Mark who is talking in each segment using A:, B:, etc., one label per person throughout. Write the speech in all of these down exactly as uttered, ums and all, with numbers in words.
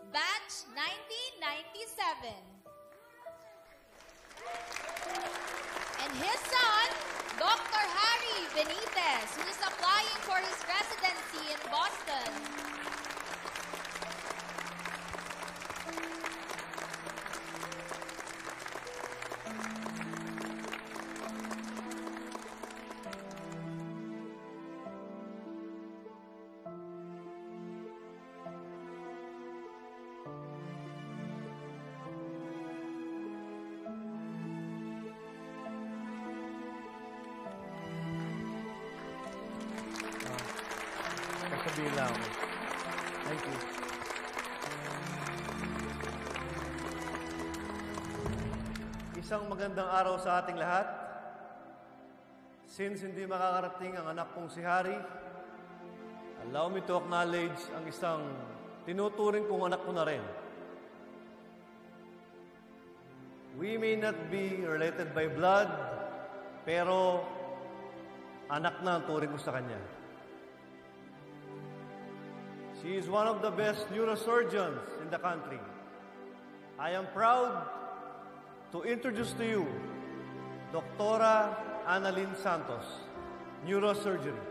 A: Batch nineteen ninety-seven. And his son, Doctor Harry Benitez, who is applying for his residency in Boston.
B: Sabihin lang. Thank you. Isang magandang araw sa ating lahat. Since hindi makakarating ang anak kong si Harry, allow me to acknowledge ang isang tinuturing kong anak ko na rin. We may not be related by blood, pero anak na ang turing ko sa kanya. She is one of the best neurosurgeons in the country. I am proud to introduce to you Doctora Annalyn Santos, neurosurgery.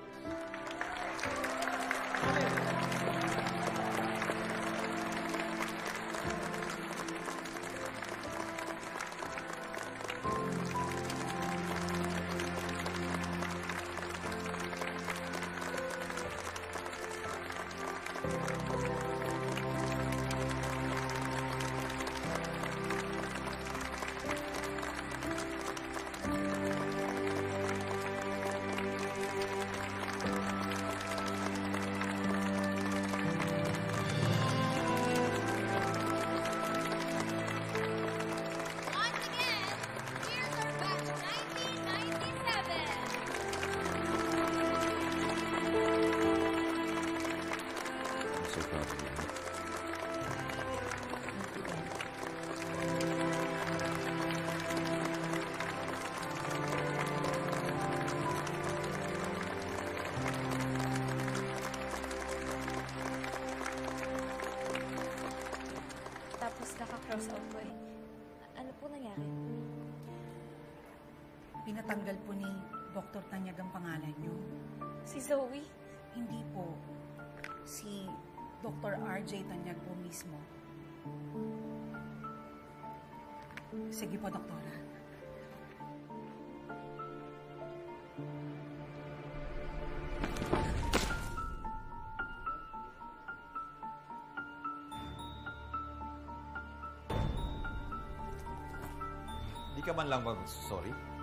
C: Tapos naka-cross out po eh. Ano po nangyari?
D: Pinatanggal po ni Doktor Tanyag ang pangalan niyo.
C: Si Zoe?
D: Hindi po. Si Doktor R J Tanyag po mismo. Sige po, Doktora.
E: Di ka man lang mag-sorry?